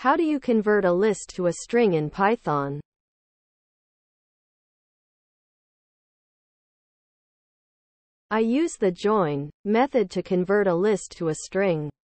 How do you convert a list to a string in Python? I use the join method to convert a list to a string.